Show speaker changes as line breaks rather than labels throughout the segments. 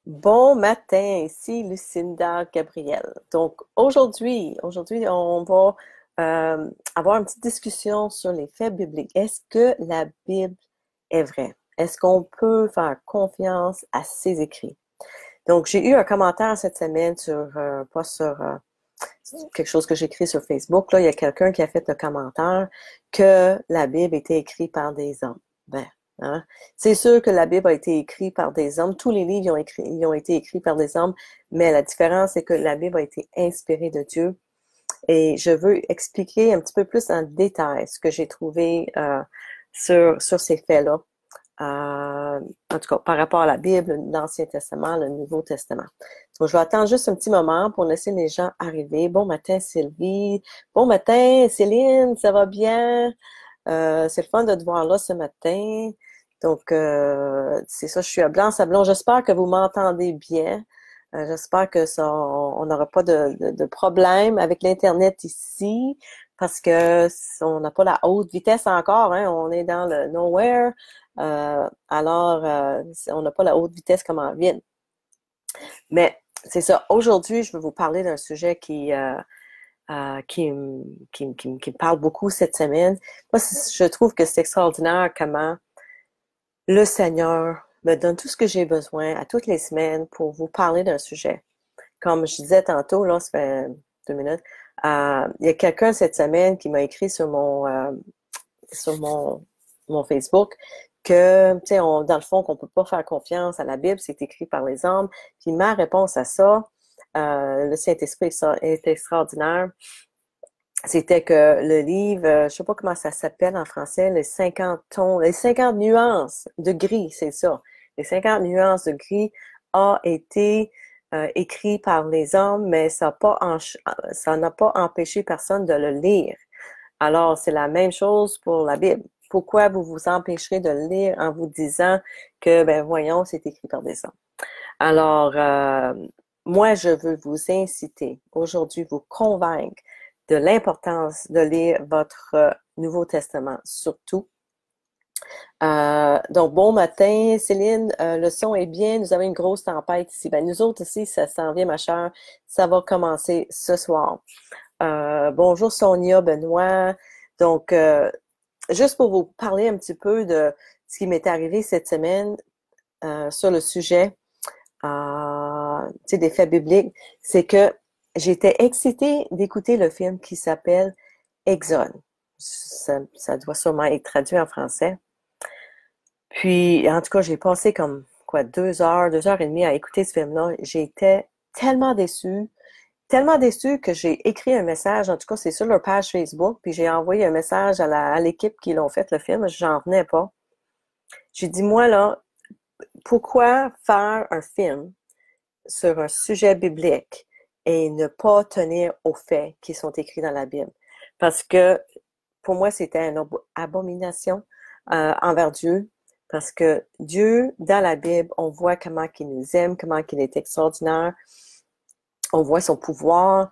Bon matin, ici Lucinda Gabriel. Donc aujourd'hui, on va avoir une petite discussion sur les faits bibliques. Est-ce que la Bible est vraie? Est-ce qu'on peut faire confiance à ses écrits? Donc, j'ai eu un commentaire cette semaine sur, pas sur quelque chose que j'ai écrit sur Facebook. Là, il y a quelqu'un qui a fait un commentaire que la Bible était écrite par des hommes. Ben, hein? C'est sûr que la Bible a été écrite par des hommes. Tous les livres ils ont été écrits par des hommes, mais la différence, c'est que la Bible a été inspirée de Dieu. Et je veux expliquer un petit peu plus en détail ce que j'ai trouvé sur ces faits-là. En tout cas, par rapport à la Bible, l'Ancien Testament, le Nouveau Testament. Donc, je vais attendre juste un petit moment pour laisser les gens arriver. Bon matin, Sylvie. Bon matin, Céline, ça va bien? C'est le fun de te voir là ce matin. Donc, c'est ça, je suis à Blanc-Sablon. J'espère que vous m'entendez bien. J'espère que ça, on n'aura pas de problème avec l'Internet ici parce que on n'a pas la haute vitesse encore, hein. On est dans le nowhere. On n'a pas la haute vitesse comme en ville. Mais c'est ça. Aujourd'hui, je vais vous parler d'un sujet qui me parle beaucoup cette semaine. Moi, je trouve que c'est extraordinaire comment le Seigneur me donne tout ce que j'ai besoin à toutes les semaines pour vous parler d'un sujet. Comme je disais tantôt, là, ça fait 2 minutes, il y a quelqu'un cette semaine qui m'a écrit sur mon Facebook que, tu sais, dans le fond, qu'on peut pas faire confiance à la Bible, c'est écrit par les hommes. Puis ma réponse à ça, le Saint-Esprit est extraordinaire. C'était que le livre, je sais pas comment ça s'appelle en français, les 50 tons, les 50 nuances de gris, c'est ça. Les 50 nuances de gris a été écrit par les hommes, mais ça n'a pas empêché personne de le lire. Alors, c'est la même chose pour la Bible. Pourquoi vous vous empêcherez de le lire en vous disant que, ben voyons, c'est écrit par des hommes. Alors, moi, je veux vous inciter aujourd'hui, vous convaincre de l'importance de lire votre Nouveau Testament, surtout. Donc, bon matin, Céline. Le son est bien. Nous avons une grosse tempête ici. Ben, nous autres ici, ça s'en vient, ma chère. Ça va commencer ce soir. Bonjour, Sonia, Benoît. Donc, juste pour vous parler un petit peu de ce qui m'est arrivé cette semaine sur le sujet des faits bibliques, c'est que j'étais excitée d'écouter le film qui s'appelle Exode. Ça doit sûrement être traduit en français. Puis, en tout cas, j'ai passé comme, quoi, 2 heures, 2 heures et demie à écouter ce film-là. J'étais tellement déçue que j'ai écrit un message, en tout cas, c'est sur leur page Facebook, puis j'ai envoyé un message à l'équipe qui l'ont fait, le film. J'en revenais pas. J'ai dit, moi, là, pourquoi faire un film sur un sujet biblique et ne pas tenir aux faits qui sont écrits dans la Bible? Parce que pour moi, c'était une abomination envers Dieu. Parce que Dieu, dans la Bible, on voit comment il nous aime, comment il est extraordinaire. On voit son pouvoir.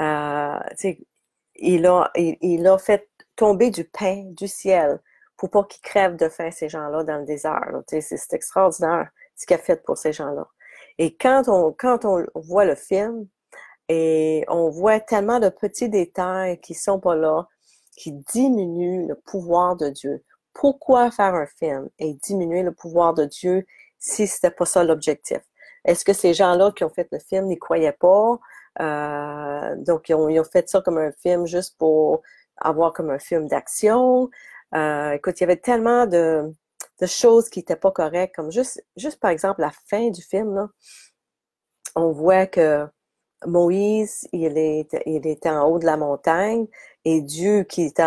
Il a fait tomber du pain du ciel pour pas qu'ils crèvent de faim, ces gens-là, dans le désert. C'est extraordinaire ce qu'il a fait pour ces gens-là. Et quand on voit le film, et on voit tellement de petits détails qui sont pas là, qui diminuent le pouvoir de Dieu. Pourquoi faire un film et diminuer le pouvoir de Dieu si c'était pas ça l'objectif? Est-ce que ces gens-là qui ont fait le film n'y croyaient pas? Donc, ils ont fait ça comme un film juste pour avoir comme un film d'action. Écoute, il y avait tellement de choses qui n'étaient pas correctes, comme juste par exemple la fin du film, là, on voit que Moïse, il était en haut de la montagne et Dieu qui est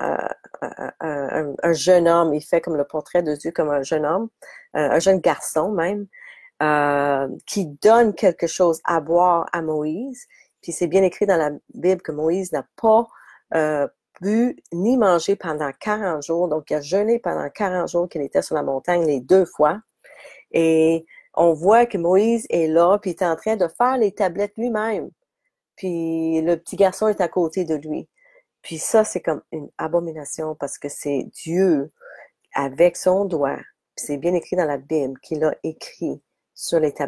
un jeune homme, il fait comme le portrait de Dieu comme un jeune homme, un jeune garçon même, qui donne quelque chose à boire à Moïse. Puis c'est bien écrit dans la Bible que Moïse n'a pas bu ni mangé pendant 40 jours. Donc il a jeûné pendant 40 jours qu'il était sur la montagne les 2 fois. Et on voit que Moïse est là, puis il est en train de faire les tablettes lui-même. Puis le petit garçon est à côté de lui. Puis ça, c'est comme une abomination parce que c'est Dieu avec son doigt, puis c'est bien écrit dans la Bible, qu'il a écrit sur les tablettes.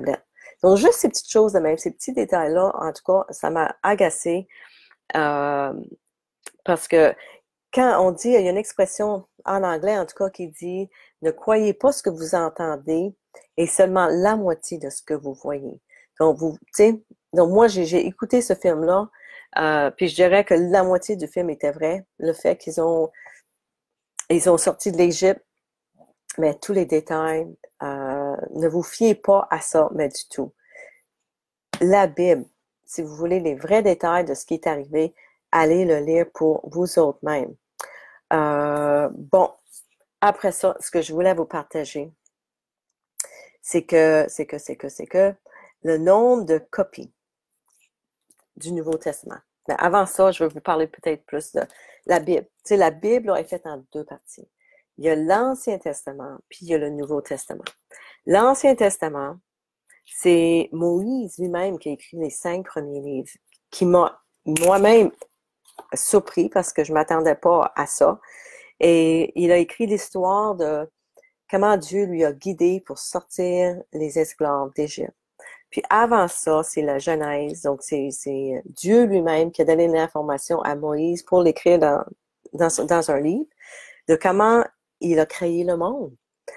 Donc, juste ces petites choses de même, ces petits détails-là, en tout cas, ça m'a agacée euh, parce que quand on dit, il y a une expression en anglais, en tout cas, qui dit, ne croyez pas ce que vous entendez et seulement la moitié de ce que vous voyez. Donc, vous, tu sais, donc moi, j'ai écouté ce film-là, puis je dirais que la moitié du film était vrai. Le fait ils ont sorti de l'Égypte, mais tous les détails, ne vous fiez pas à ça, mais du tout. La Bible, si vous voulez les vrais détails de ce qui est arrivé, allez le lire pour vous autres mêmes. Bon, après ça, ce que je voulais vous partager, c'est que le nombre de copies du Nouveau Testament. Mais avant ça, je vais vous parler peut-être plus de la Bible. Tu sais, la Bible là, est faite en deux parties. Il y a l'Ancien Testament, puis il y a le Nouveau Testament. L'Ancien Testament, c'est Moïse lui-même qui a écrit les 5 premiers livres, qui m'a moi-même surpris parce que je m'attendais pas à ça. Et il a écrit l'histoire de comment Dieu lui a guidé pour sortir les esclaves d'Égypte. Puis avant ça, c'est la Genèse, donc c'est Dieu lui-même qui a donné l'information à Moïse pour l'écrire dans un livre, de comment il a créé le monde.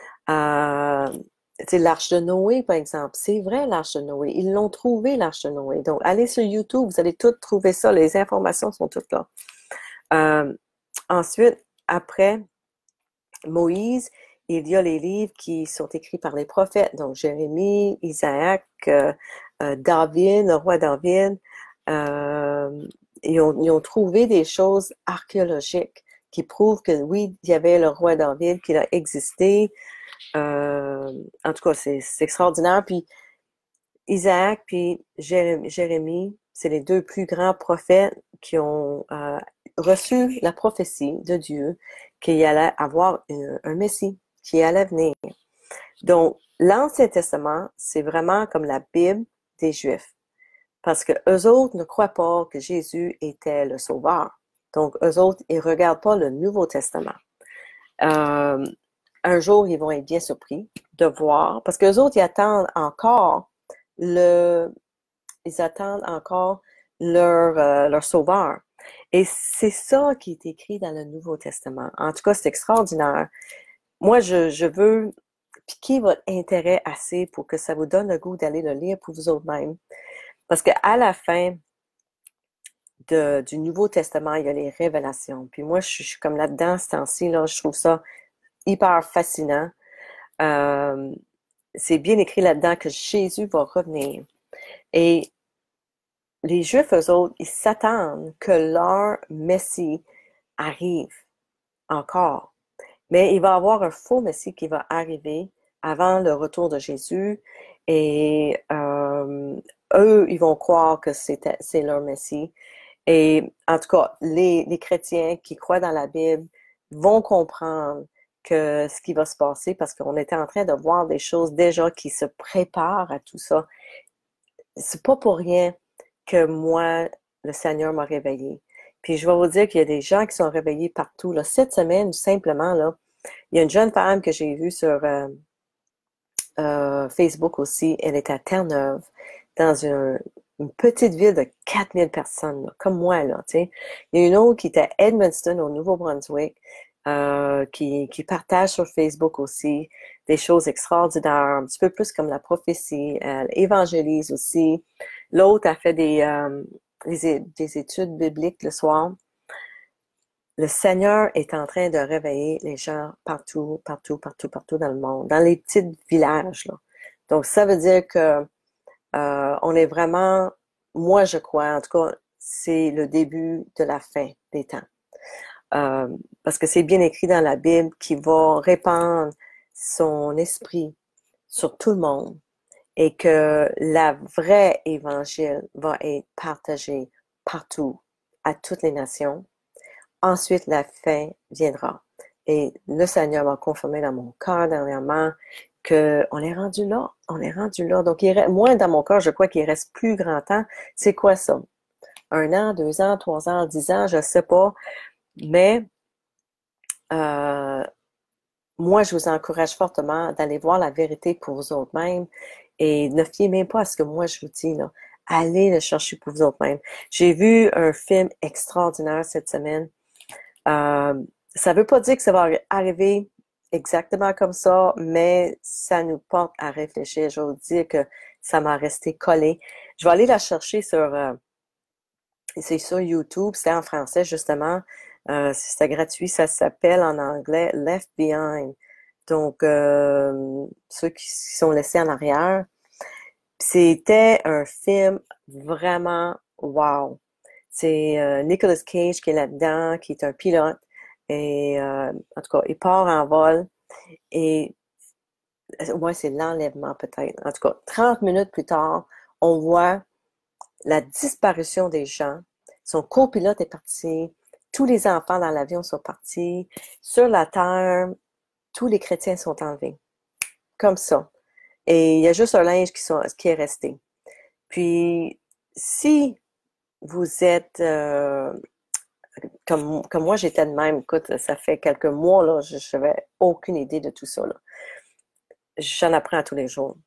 L'arche de Noé, par exemple. C'est vrai, l'arche de Noé. Ils l'ont trouvé, l'arche de Noé. Donc, allez sur YouTube, vous allez toutes trouver ça. Les informations sont toutes là. Ensuite, après Moïse, il y a les livres qui sont écrits par les prophètes. Donc, Jérémie, Isaac, David, le roi David. Ils ont trouvé des choses archéologiques qui prouvent que oui, il y avait le roi David, qu'il a existé. En tout cas, c'est extraordinaire. Puis Isaac puis Jérémie, c'est les deux plus grands prophètes qui ont reçu la prophétie de Dieu qu'il y allait avoir un Messie qui allait venir. Donc, l'Ancien Testament, c'est vraiment comme la Bible des Juifs. Parce que eux autres ne croient pas que Jésus était le Sauveur. Donc, eux autres, ils regardent pas le Nouveau Testament. Un jour, ils vont être bien surpris de voir, parce qu'eux autres, ils attendent encore leur Sauveur. Et c'est ça qui est écrit dans le Nouveau Testament. En tout cas, c'est extraordinaire. Moi, je veux piquer votre intérêt assez pour que ça vous donne le goût d'aller le lire pour vous autres-mêmes. Parce qu'à la fin du Nouveau Testament, il y a les révélations. Puis moi, je suis comme là-dedans, ce temps-ci, là, je trouve ça hyper fascinant. C'est bien écrit là-dedans que Jésus va revenir. Et les Juifs, eux autres, ils s'attendent que leur Messie arrive encore. Mais il va y avoir un faux Messie qui va arriver avant le retour de Jésus. Et eux, ils vont croire que c'est leur Messie. Et en tout cas, les chrétiens qui croient dans la Bible vont comprendre que ce qui va se passer, parce qu'on était en train de voir des choses déjà qui se préparent à tout ça. C'est pas pour rien que moi, le Seigneur m'a réveillée. Puis je vais vous dire qu'il y a des gens qui sont réveillés partout. Là. Cette semaine, simplement, là, il y a une jeune femme que j'ai vue sur Facebook aussi. Elle est à Terre-Neuve, dans une petite ville de 4000 personnes, là, comme moi, là, tu sais. Il y a une autre qui est à Edmundston, au Nouveau-Brunswick, qui partage sur Facebook aussi des choses extraordinaires, un petit peu plus comme la prophétie. Elle évangélise aussi. L'autre a fait des études bibliques le soir. Le Seigneur est en train de réveiller les gens partout, partout, partout, partout dans le monde, dans les petits villages, là. Donc, ça veut dire que on est vraiment, moi je crois, en tout cas, c'est le début de la fin des temps. Parce que c'est bien écrit dans la Bible qu'il va répandre son esprit sur tout le monde et que la vraie évangile va être partagée partout, à toutes les nations. Ensuite, la fin viendra. Et le Seigneur m'a confirmé dans mon cœur dernièrement qu'on est rendu là. On est rendu là. Donc, moi, dans mon cœur, je crois qu'il reste plus grand temps. C'est quoi ça? 1 an, 2 ans, 3 ans, 10 ans, je sais pas. Mais moi, je vous encourage fortement d'aller voir la vérité pour vous autres-mêmes Et ne fiez même pas à ce que moi je vous dis, là. Allez le chercher pour vous autres-mêmes. J'ai vu un film extraordinaire cette semaine. Ça veut pas dire que ça va arriver exactement comme ça, mais ça nous porte à réfléchir. Je vais vous dire que ça m'a resté collé. Je vais aller la chercher c'est sur YouTube, c'était en français justement. C'était gratuit, ça s'appelle en anglais Left Behind. Donc, ceux qui sont laissés en arrière. C'était un film vraiment wow. C'est Nicolas Cage qui est là-dedans, qui est un pilote. Et en tout cas, il part en vol. Et ouais, c'est l'enlèvement peut-être. En tout cas, 30 minutes plus tard, on voit la disparition des gens. Son copilote est parti. Tous les enfants dans l'avion sont partis. Sur la terre, tous les chrétiens sont enlevés. Comme ça. Et il y a juste un linge qui est resté. Puis, si vous êtes comme moi, j'étais de même. Écoute, ça fait quelques mois, là, je n'avais aucune idée de tout ça, là. J'en apprends tous les jours.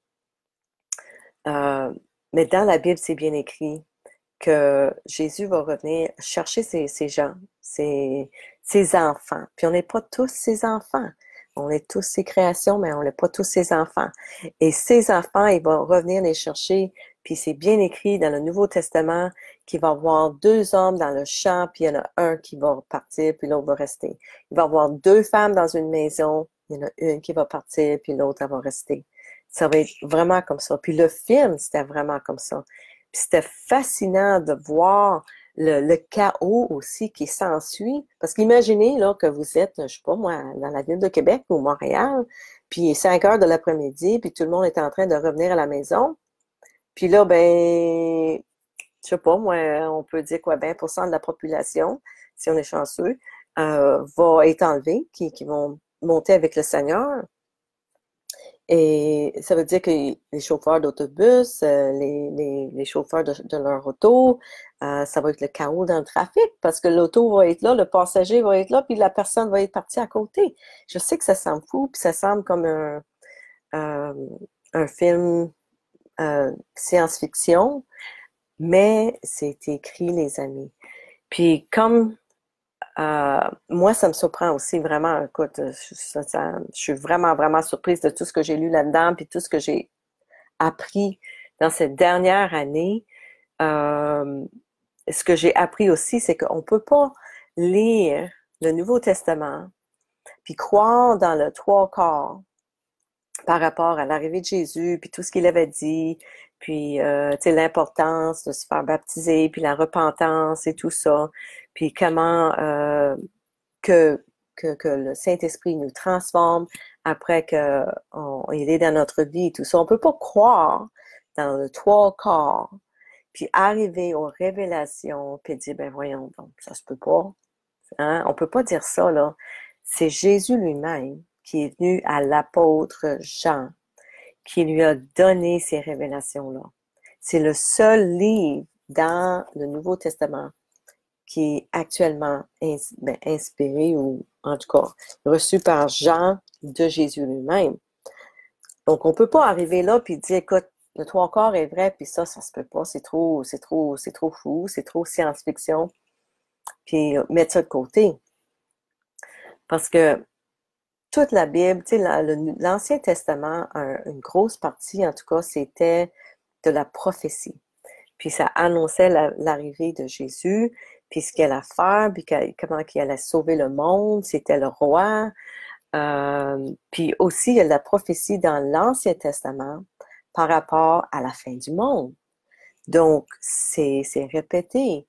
Mais dans la Bible, c'est bien écrit que Jésus va revenir chercher ces gens, ces enfants. Puis on n'est pas tous ses enfants. On est tous ses créations, mais on n'est pas tous ses enfants. Et ces enfants, il va revenir les chercher. Puis c'est bien écrit dans le Nouveau Testament qu'il va y avoir deux hommes dans le champ, puis il y en a un qui va partir, puis l'autre va rester. Il va y avoir deux femmes dans une maison, il y en a une qui va partir, puis l'autre, elle va rester. Ça va être vraiment comme ça. Puis le film, c'était vraiment comme ça. Puis c'était fascinant de voir le chaos aussi qui s'ensuit. Parce qu'imaginez là que vous êtes, je sais pas moi, dans la ville de Québec ou Montréal, puis 5 heures de l'après-midi, puis tout le monde est en train de revenir à la maison. Puis là, ben, je sais pas, moi, on peut dire quoi, 20% de la population, si on est chanceux, va être enlevée, qui vont monter avec le Seigneur. Et ça veut dire que les chauffeurs d'autobus, les chauffeurs de leur auto, ça va être le chaos dans le trafic parce que l'auto va être là, le passager va être là, puis la personne va être partie à côté. Je sais que ça semble fou, puis ça semble comme euh, un film science-fiction, mais c'est écrit, les amis. Puis comme moi, ça me surprend aussi vraiment. Écoute, je suis vraiment, vraiment surprise de tout ce que j'ai lu là-dedans, puis tout ce que j'ai appris dans cette dernière année. Euh, Ce que j'ai appris aussi, c'est qu'on ne peut pas lire le Nouveau Testament puis croire dans le trois quarts par rapport à l'arrivée de Jésus, puis tout ce qu'il avait dit, puis tu sais, l'importance de se faire baptiser, puis la repentance et tout ça, puis comment que, que le Saint-Esprit nous transforme après qu'il est dans notre vie et tout ça. On peut pas croire dans le trois quarts, puis arriver aux révélations, puis dire, ben voyons, donc, ça se peut pas. Hein? On peut pas dire ça, là. C'est Jésus lui-même qui est venu à l'apôtre Jean, qui lui a donné ces révélations-là. C'est le seul livre dans le Nouveau Testament qui est actuellement inspiré ou en tout cas reçu par Jean de Jésus lui-même. Donc, on peut pas arriver là puis dire, écoute, le trois quarts est vrai, puis ça se peut pas, c'est trop fou, c'est trop science-fiction, puis mettre ça de côté. Parce que toute la Bible, tu sais, l'Ancien Testament, une grosse partie, en tout cas, c'était de la prophétie. Puis ça annonçait l'arrivée de Jésus, puis ce qu'elle allait faire, puis comment il allait sauver le monde, c'était le roi. Puis aussi, il y a la prophétie dans l'Ancien Testament par rapport à la fin du monde. Donc, c'est répété.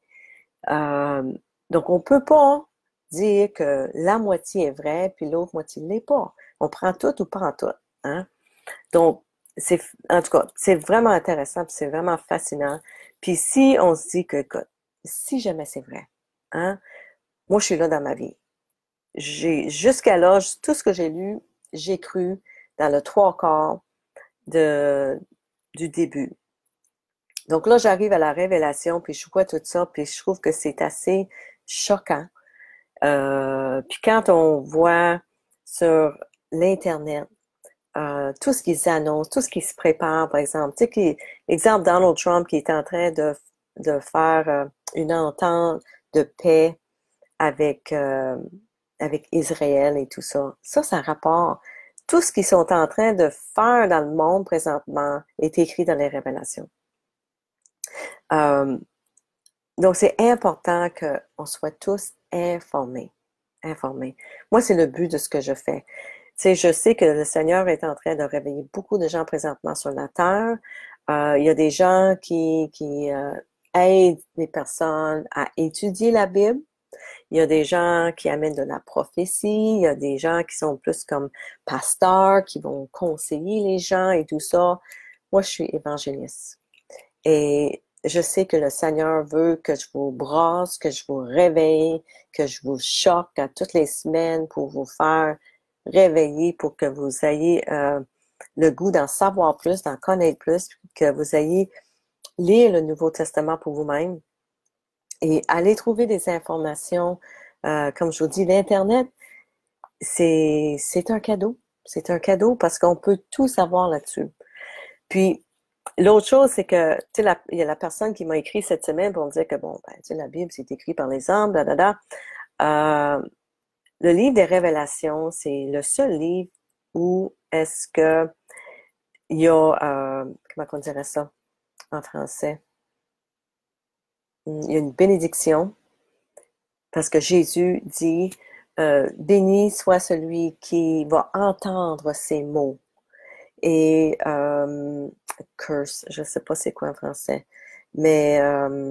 Donc, on peut pas dire que la moitié est vraie, puis l'autre moitié ne l'est pas. On prend tout ou pas en tout. Hein? Donc, en tout cas, c'est vraiment intéressant, puis c'est vraiment fascinant. Puis si on se dit que, écoute, si jamais c'est vrai, hein, moi je suis là dans ma vie. Jusqu'à là, tout ce que j'ai lu, j'ai cru dans le trois quarts du début. Donc là, j'arrive à la révélation, puis je vois tout ça, puis je trouve que c'est assez choquant. Puis quand on voit sur l'Internet tout ce qu'ils annoncent, tout ce qui se prépare, par exemple. Tu sais, l'exemple Donald Trump qui est en train de faire une entente de paix avec, avec Israël et tout ça. Ça rapporte. Tout ce qu'ils sont en train de faire dans le monde présentement est écrit dans les Révélations. Euh, donc, c'est important qu'on soit tous informés. Informés. Moi, c'est le but de ce que je fais. Tu sais, je sais que le Seigneur est en train de réveiller beaucoup de gens présentement sur la terre. Il y a des gens qui aident les personnes à étudier la Bible. Il y a des gens qui amènent de la prophétie. Il y a des gens qui sont plus comme pasteurs, qui vont conseiller les gens et tout ça. Moi, je suis évangéliste. Et je sais que le Seigneur veut que je vous brasse, que je vous réveille, que je vous choque à toutes les semaines pour vous faire réveiller, pour que vous ayez le goût d'en savoir plus, d'en connaître plus, que vous ayez lire le Nouveau Testament pour vous-même et aller trouver des informations. Comme je vous dis, l'Internet, c'est un cadeau. C'est un cadeau parce qu'on peut tout savoir là-dessus. Puis, l'autre chose, c'est que, tu sais, il y a la personne qui m'a écrit cette semaine pour me dire que, bon, ben, tu sais, la Bible, c'est écrit par les hommes, le livre des Révélations, c'est le seul livre où est-ce que il y a, comment on dirait ça en français? Il y a une bénédiction parce que Jésus dit, béni soit celui qui va entendre ces mots. Et curse, je ne sais pas c'est quoi en français, mais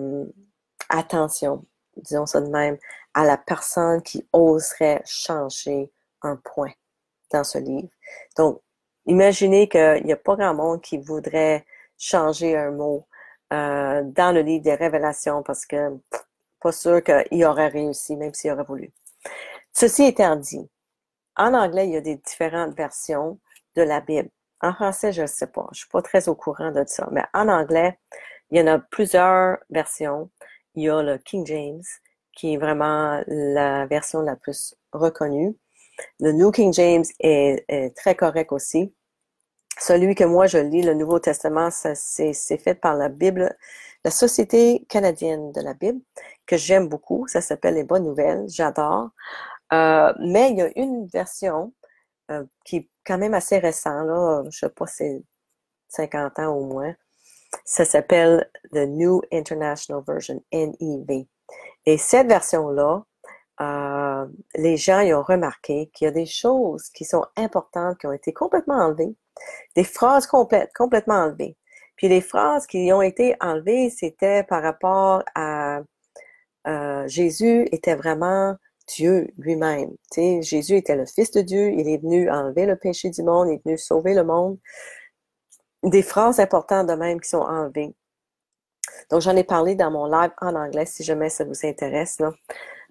attention, disons ça de même, à la personne qui oserait changer un point dans ce livre. Donc, imaginez qu'il n'y a pas grand monde qui voudrait changer un mot dans le livre des Révélations parce que pas sûr qu'il aurait réussi, même s'il aurait voulu. Ceci étant dit, en anglais, il y a des différentes versions de la Bible. En français, je ne sais pas. Je suis pas très au courant de ça. Mais en anglais, il y en a plusieurs versions. Il y a le King James, qui est vraiment la version la plus reconnue. Le New King James est très correct aussi. Celui que moi je lis, le Nouveau Testament, c'est fait par la Bible, la Société canadienne de la Bible, que j'aime beaucoup. Ça s'appelle Les Bonnes Nouvelles. J'adore. Mais il y a une version qui est quand même assez récente, là, je sais pas, c'est 50 ans au moins. Ça s'appelle The New International Version, NIV. Et cette version-là, les gens y ont remarqué qu'il y a des choses qui sont importantes qui ont été complètement enlevées, des phrases complètement enlevées. Puis les phrases qui ont été enlevées, c'était par rapport à Jésus était vraiment Dieu lui-même. Tu sais, Jésus était le Fils de Dieu, il est venu enlever le péché du monde, il est venu sauver le monde. Des phrases importantes de même qui sont enlevées. Donc, j'en ai parlé dans mon live en anglais, si jamais ça vous intéresse, là.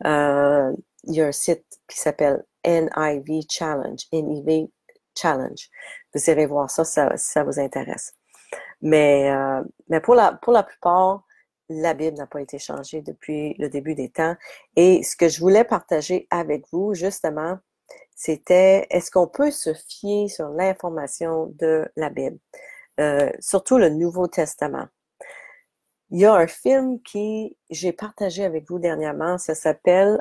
Il y a un site qui s'appelle NIV Challenge, NIV Challenge. Vous irez voir ça si ça vous intéresse. Mais pour la plupart, la Bible n'a pas été changée depuis le début des temps. Et ce que je voulais partager avec vous, justement, c'était, est-ce qu'on peut se fier sur l'information de la Bible? Surtout le Nouveau Testament. Il y a un film qui j'ai partagé avec vous dernièrement, ça s'appelle,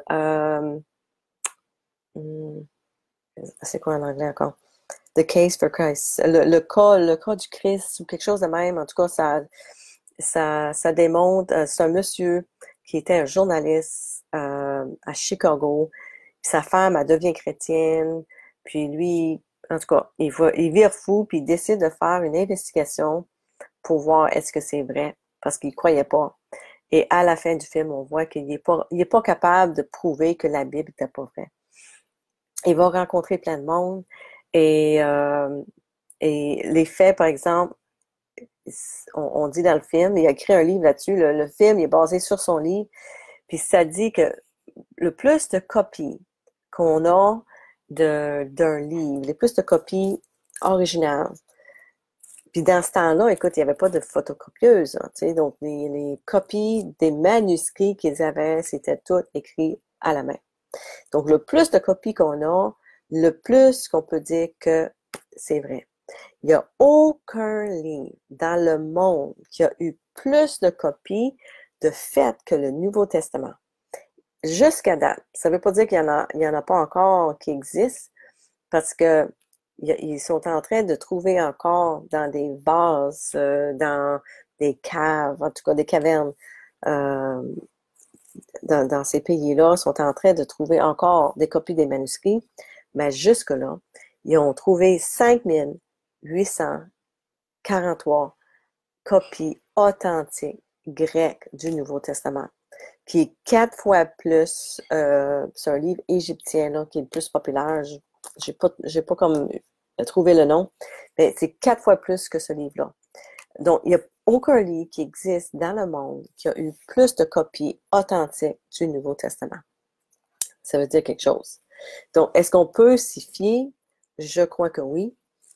c'est quoi en anglais encore? The Case for Christ. Le cas du Christ ou quelque chose de même. En tout cas, ça démontre, c'est un monsieur qui était un journaliste à Chicago. Puis sa femme, elle devient chrétienne. Puis lui, en tout cas, il vire fou, puis il décide de faire une investigation pour voir est-ce que c'est vrai, parce qu'il croyait pas. Et à la fin du film, on voit qu'il est pas capable de prouver que la Bible n'était pas vraie. Il va rencontrer plein de monde et les faits, par exemple, on dit dans le film, il a écrit un livre là-dessus, le film il est basé sur son livre, puis ça dit que le plus de copies qu'on a d'un livre, les plus de copies originales, puis dans ce temps-là, écoute, il n'y avait pas de photocopieuse, hein, tu sais, donc les copies des manuscrits qu'ils avaient, c'était tout écrit à la main. Donc, le plus de copies qu'on a, le plus qu'on peut dire que c'est vrai. Il n'y a aucun livre dans le monde qui a eu plus de copies de fait que le Nouveau Testament. Jusqu'à date. Ça ne veut pas dire qu'il y en a pas encore qui existent, parce que ils sont en train de trouver encore dans des vases, dans des caves, en tout cas des cavernes, euh, dans ces pays-là, sont en train de trouver encore des copies des manuscrits, mais jusque-là, ils ont trouvé 5843 copies authentiques grecques du Nouveau Testament, qui est 4 fois plus, c'est un livre égyptien là, qui est le plus populaire. J'ai pas comme trouvé le nom, mais c'est 4 fois plus que ce livre-là. Donc, il n'y a aucun livre qui existe dans le monde qui a eu plus de copies authentiques du Nouveau Testament. Ça veut dire quelque chose. Donc, est-ce qu'on peut s'y fier? Je crois que oui.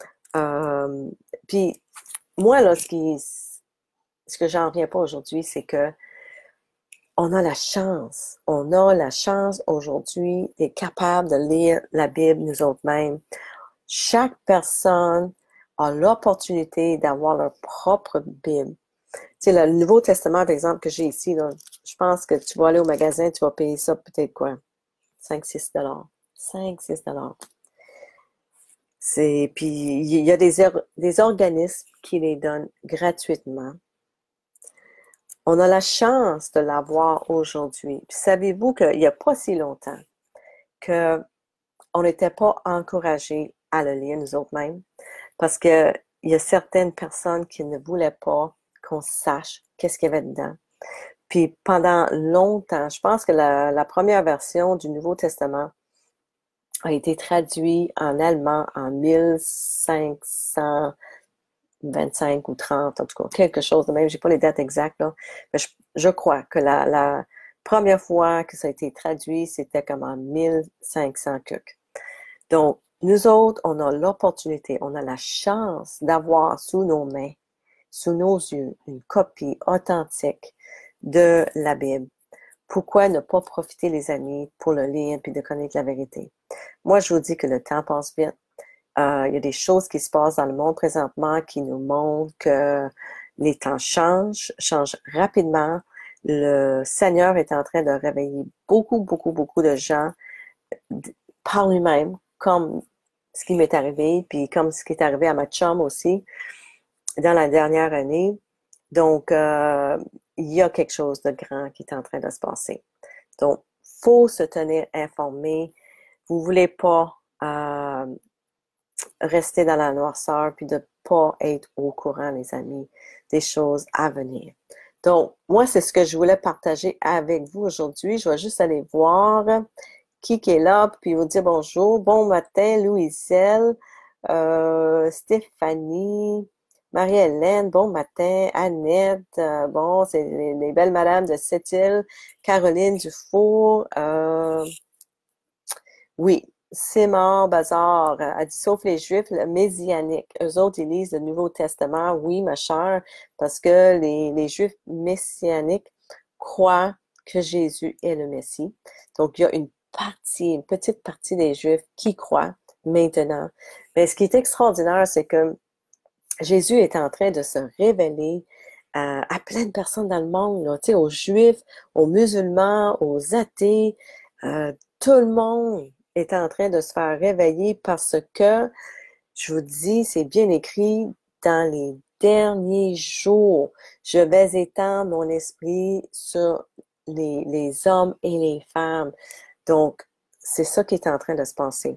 Puis, moi, là, ce que j'en reviens pas aujourd'hui, c'est que on a la chance aujourd'hui d'être capable de lire la Bible nous autres mêmes. Chaque personne a l'opportunité d'avoir leur propre Bible. Tu sais, le Nouveau Testament, par exemple, que j'ai ici, là, je pense que tu vas aller au magasin, tu vas payer ça peut-être quoi? 5-6 $. 5-6 $. Puis il y a des organismes qui les donnent gratuitement. On a la chance de l'avoir aujourd'hui. Puis savez-vous qu'il n'y a pas si longtemps qu'on n'était pas encouragés à le lire nous autres mêmes, parce que il y a certaines personnes qui ne voulaient pas qu'on sache qu'est-ce qu'il y avait dedans. Puis pendant longtemps, je pense que la première version du Nouveau Testament a été traduite en allemand en 1525 ou 30, en tout cas, quelque chose de même. J'ai pas les dates exactes, là. Mais je crois que la première fois que ça a été traduit, c'était comme en 1500 quelque. Donc, nous autres, on a l'opportunité, on a la chance d'avoir sous nos mains, sous nos yeux, une copie authentique de la Bible. Pourquoi ne pas profiter, les amis, pour le lire puis de connaître la vérité? Moi, je vous dis que le temps passe vite. Il y a des choses qui se passent dans le monde présentement qui nous montrent que les temps changent rapidement. Le Seigneur est en train de réveiller beaucoup, beaucoup, beaucoup de gens par lui-même, comme ce qui m'est arrivé, puis comme ce qui est arrivé à ma chum aussi dans la dernière année. Donc, il y a quelque chose de grand qui est en train de se passer. Donc, faut se tenir informé. Vous voulez pas rester dans la noirceur puis de pas être au courant, les amis, des choses à venir. Donc, moi, c'est ce que je voulais partager avec vous aujourd'hui. Je vais juste aller voir qui est là, puis vous dire bonjour. Bon matin, Louiselle, Stéphanie, Marie-Hélène, bon matin, Annette, bon, c'est les belles madames de Sept-Îles, Caroline Dufour, oui, Simon Bazar a dit, sauf les Juifs, le Messianique. Eux autres, ils lisent le Nouveau Testament. Oui, ma chère, parce que les Juifs messianiques croient que Jésus est le Messie. Donc, il y a une petite partie des Juifs qui croient maintenant. Mais ce qui est extraordinaire, c'est que Jésus est en train de se révéler à plein de personnes dans le monde, là, tu sais, aux Juifs, aux musulmans, aux athées, tout le monde est en train de se faire réveiller parce que, je vous dis, c'est bien écrit, dans les derniers jours, je vais étendre mon esprit sur les hommes et les femmes. Donc, c'est ça qui est en train de se passer.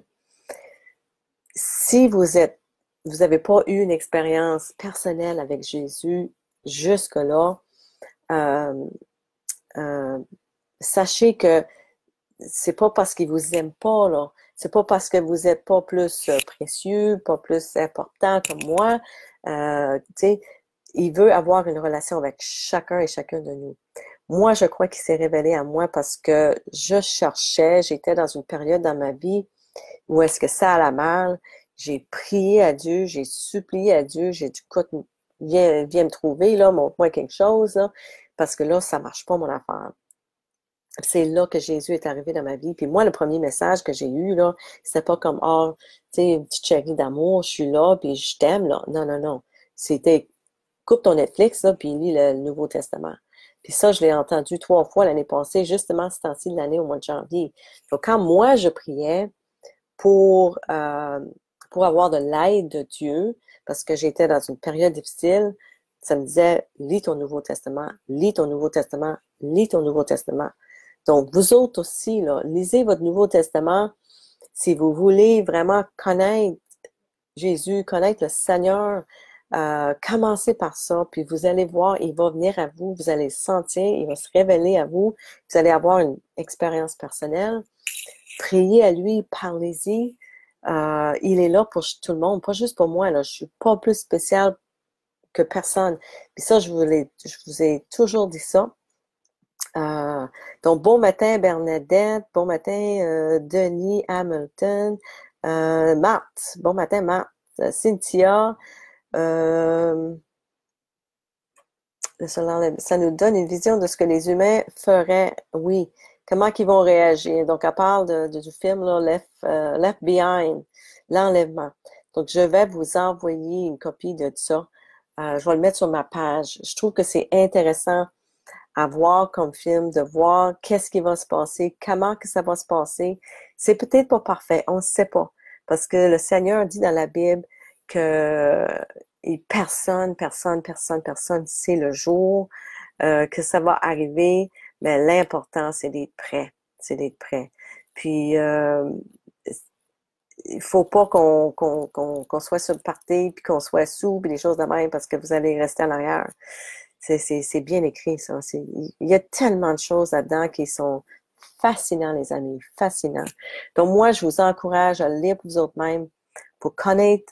Si vous avez pas eu une expérience personnelle avec Jésus jusque-là, sachez que c'est pas parce qu'il vous aime pas, là. C'est pas parce que vous êtes pas plus précieux, pas plus important que moi. Tu sais, il veut avoir une relation avec chacun et chacun de nous. Moi, je crois qu'il s'est révélé à moi parce que j'étais dans une période dans ma vie où est-ce que ça allait mal. J'ai prié à Dieu, j'ai supplié à Dieu, j'ai dit, écoute, viens me trouver, là, montre-moi quelque chose, là, parce que là, ça marche pas, mon affaire. c'est là que Jésus est arrivé dans ma vie. Puis moi, le premier message que j'ai eu, là, c'était pas comme, oh, tu sais, une petite chérie d'amour, je suis là, puis je t'aime, là. Non, non, non. C'était, coupe ton Netflix, là, puis lis le Nouveau Testament. Puis ça, je l'ai entendu 3 fois l'année passée, justement ce temps-ci de l'année, au mois de janvier. Donc, quand moi, je priais pour, euh, pour avoir de l'aide de Dieu, parce que j'étais dans une période difficile, ça me disait, lis ton Nouveau Testament, lis ton Nouveau Testament, lis ton Nouveau Testament. Donc, vous autres aussi, là, lisez votre Nouveau Testament si vous voulez vraiment connaître Jésus, connaître le Seigneur. Commencez par ça, puis vous allez voir, il va venir à vous, vous allez le sentir, il va se révéler à vous, vous allez avoir une expérience personnelle. Priez à lui, parlez-y. Il est là pour tout le monde, pas juste pour moi. Là. Je suis pas plus spéciale que personne. Puis ça, je vous ai toujours dit ça. Donc, bon matin Bernadette, bon matin Denis Hamilton, Marthe, bon matin Marthe, Cynthia, euh, ça nous donne une vision de ce que les humains feraient, oui, comment qu'ils vont réagir. Donc, elle parle du film là, Left Behind, l'enlèvement. Donc, je vais vous envoyer une copie de ça. Je vais le mettre sur ma page. Je trouve que c'est intéressant à voir comme film, de voir qu'est-ce qui va se passer, comment que ça va se passer. C'est peut-être pas parfait, on ne sait pas. Parce que le Seigneur dit dans la Bible que personne sait le jour que ça va arriver, mais l'important, c'est d'être prêt. C'est d'être prêt. Puis, il faut pas qu'on soit sur le party, puis qu'on soit sous, puis des choses de même, parce que vous allez rester en arrière. C'est bien écrit, ça. Il y a tellement de choses là-dedans qui sont fascinants, les amis, fascinants. Donc, moi, je vous encourage à lire pour vous autres-mêmes pour connaître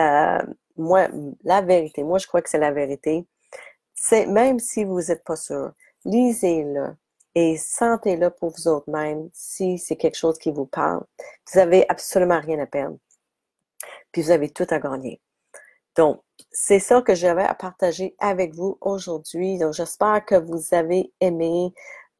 la vérité. Moi, je crois que c'est la vérité. Même si vous n'êtes pas sûr, lisez-le et sentez-le pour vous autres-mêmes si c'est quelque chose qui vous parle. Vous avez absolument rien à perdre. Puis vous avez tout à gagner. Donc, c'est ça que j'avais à partager avec vous aujourd'hui. Donc, j'espère que vous avez aimé.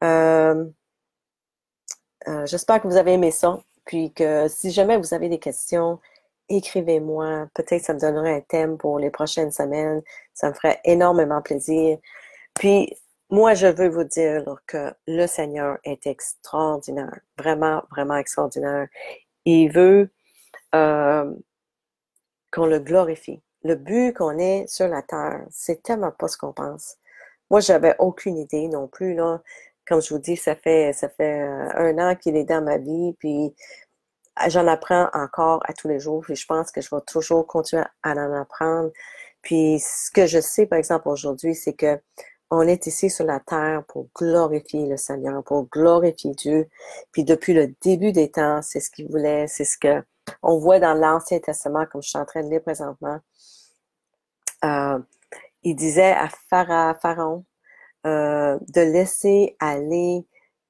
J'espère que vous avez aimé ça. Puis que si jamais vous avez des questions, écrivez-moi. Peut-être ça me donnerait un thème pour les prochaines semaines. Ça me ferait énormément plaisir. Puis, moi, je veux vous dire là, que le Seigneur est extraordinaire. Vraiment, vraiment extraordinaire. Il veut qu'on le glorifie. Le but qu'on est sur la terre, c'est tellement pas ce qu'on pense. Moi, j'avais aucune idée non plus, là. Comme je vous dis, ça fait 1 an qu'il est dans ma vie, puis j'en apprends encore à tous les jours, puis je pense que je vais toujours continuer à en apprendre. Puis ce que je sais, par exemple, aujourd'hui, c'est que on est ici sur la terre pour glorifier le Seigneur, pour glorifier Dieu. Puis depuis le début des temps, c'est ce qu'il voulait, c'est ce que on voit dans l'Ancien Testament, comme je suis en train de lire présentement. Euh, il disait à Pharaon de laisser aller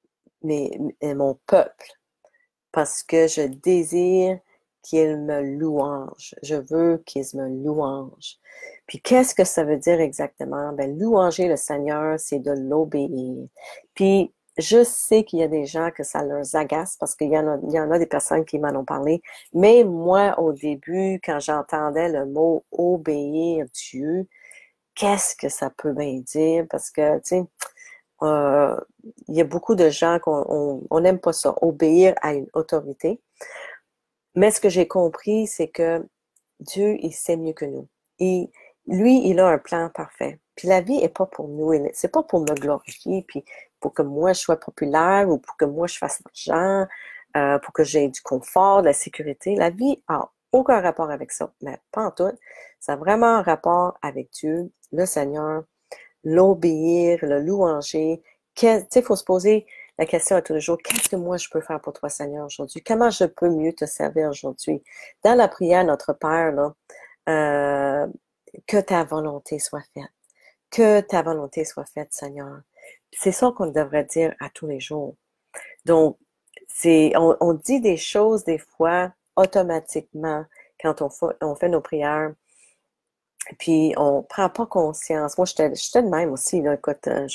mon peuple parce que je désire qu'il me louange. Je veux qu'il me louange. Puis qu'est-ce que ça veut dire exactement? Ben, louanger le Seigneur, c'est de l'obéir. Puis je sais qu'il y a des gens que ça leur agace parce qu'il y en a des personnes qui m'en ont parlé. Mais moi, au début, quand j'entendais le mot obéir Dieu, qu'est-ce que ça peut bien dire? Parce que, tu sais, euh, il y a beaucoup de gens qu'on n'aime pas ça, obéir à une autorité. Mais ce que j'ai compris, c'est que Dieu, il sait mieux que nous. Et lui, il a un plan parfait. Puis la vie est pas pour nous, c'est pas pour me glorifier, puis pour que moi je sois populaire ou pour que moi je fasse l'argent, pour que j'ai du confort, de la sécurité. La vie a aucun rapport avec ça, mais pas en tout. Ça a vraiment un rapport avec Dieu, le Seigneur, l'obéir, le louanger. Tu sais, il faut se poser la question à tous les jours, qu'est-ce que moi je peux faire pour toi, Seigneur, aujourd'hui? Comment je peux mieux te servir aujourd'hui? Dans la prière, notre Père, là, euh, que ta volonté soit faite. Que ta volonté soit faite, Seigneur. C'est ça qu'on devrait dire à tous les jours. Donc, on dit des choses des fois automatiquement quand on fait nos prières. Puis on prend pas conscience. Moi, j'étais de même aussi, là. Écoute, je sais pas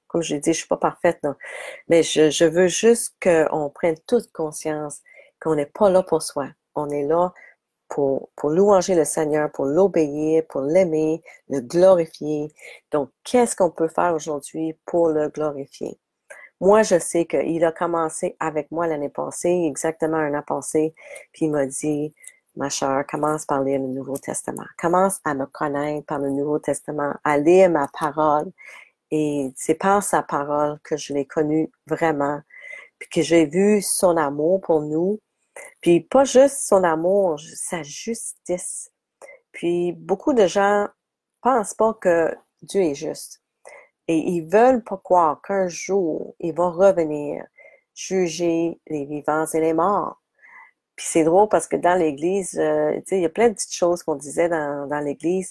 comme j'ai dit, je suis pas parfaite, non. Mais je veux juste qu'on prenne toute conscience qu'on n'est pas là pour soi. On est là pour louanger le Seigneur, pour l'obéir, pour l'aimer, le glorifier. Donc, qu'est-ce qu'on peut faire aujourd'hui pour le glorifier? Moi, je sais qu'il a commencé avec moi l'année passée, exactement un an passé, puis il m'a dit, ma chère, commence par lire le Nouveau Testament. Commence à me connaître par le Nouveau Testament, à lire ma parole. Et c'est par sa parole que je l'ai connu vraiment, puis que j'ai vu son amour pour nous, puis pas juste son amour, sa justice. Puis beaucoup de gens pensent pas que Dieu est juste. Et ils veulent pas croire qu'un jour, il va revenir juger les vivants et les morts. Puis c'est drôle parce que dans l'Église, tu sais, il y a plein de petites choses qu'on disait dans l'Église.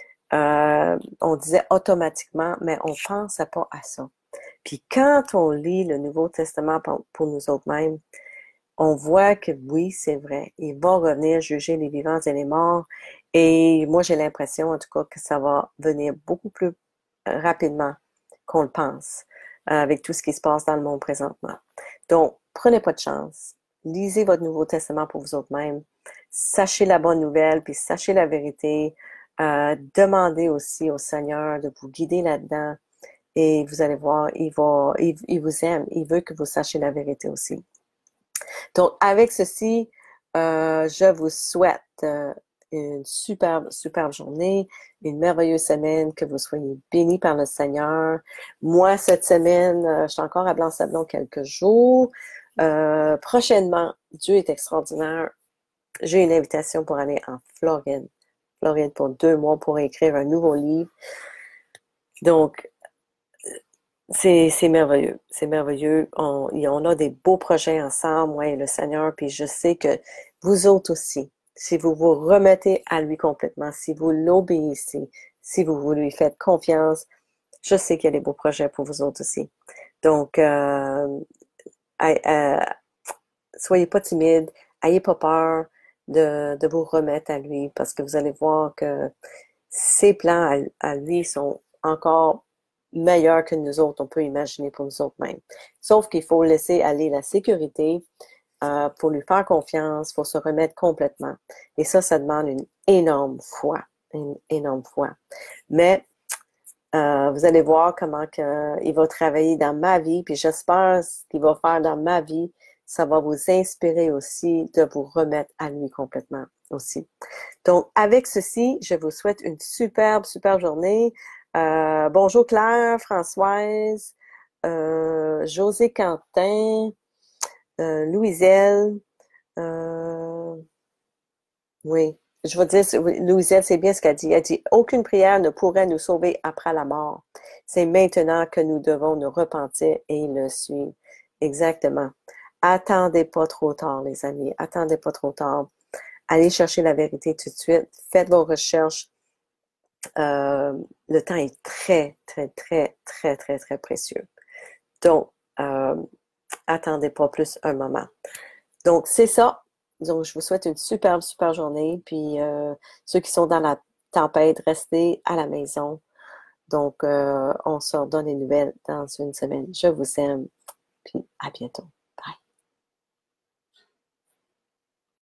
On disait automatiquement, mais on pensait pas à ça. Puis quand on lit le Nouveau Testament pour nous autres-mêmes, on voit que oui, c'est vrai. Il va revenir juger les vivants et les morts. Et moi, j'ai l'impression, en tout cas, que ça va venir beaucoup plus rapidement qu'on le pense, avec tout ce qui se passe dans le monde présentement. Donc, prenez pas de chance. Lisez votre Nouveau Testament pour vous autres-mêmes. Sachez la bonne nouvelle, puis sachez la vérité. Demandez aussi au Seigneur de vous guider là-dedans. Et vous allez voir, il vous aime. Il veut que vous sachiez la vérité aussi. Donc, avec ceci, je vous souhaite une superbe journée, une merveilleuse semaine, que vous soyez bénis par le Seigneur. Moi, cette semaine, je suis encore à Blanc-Sablon quelques jours. Prochainement, Dieu est extraordinaire. J'ai une invitation pour aller en Floride. Floride pour 2 mois pour écrire un nouveau livre. Donc, c'est merveilleux, c'est merveilleux. On a des beaux projets ensemble, moi et le Seigneur, puis je sais que vous autres aussi, si vous vous remettez à lui complètement, si vous l'obéissez, si vous lui faites confiance, je sais qu'il y a des beaux projets pour vous autres aussi. Donc, soyez pas timide, ayez pas peur de vous remettre à lui, parce que vous allez voir que ses plans à lui sont encore meilleurs que nous autres, on peut imaginer pour nous autres mêmes. Sauf qu'il faut laisser aller la sécurité, pour lui faire confiance, pour se remettre complètement. Et ça demande une énorme foi, une énorme foi. Mais vous allez voir comment il va travailler dans ma vie, puis j'espère ce qu'il va faire dans ma vie, ça va vous inspirer aussi de vous remettre à lui complètement aussi. Donc, avec ceci, je vous souhaite une superbe journée. Bonjour Claire, Françoise, José Quentin, Louiselle. Oui, je vais dire, Louiselle, c'est bien ce qu'elle dit. Elle dit, aucune prière ne pourrait nous sauver après la mort. C'est maintenant que nous devons nous repentir et le suivre. Exactement. Attendez pas trop tard, les amis. Attendez pas trop tard. Allez chercher la vérité tout de suite. Faites vos recherches. Le temps est très précieux. Donc, attendez pas plus un moment. Donc, c'est ça. Donc, je vous souhaite une super journée. Puis, ceux qui sont dans la tempête, restez à la maison. Donc, on se redonne des nouvelles dans une semaine. Je vous aime. Puis, à bientôt.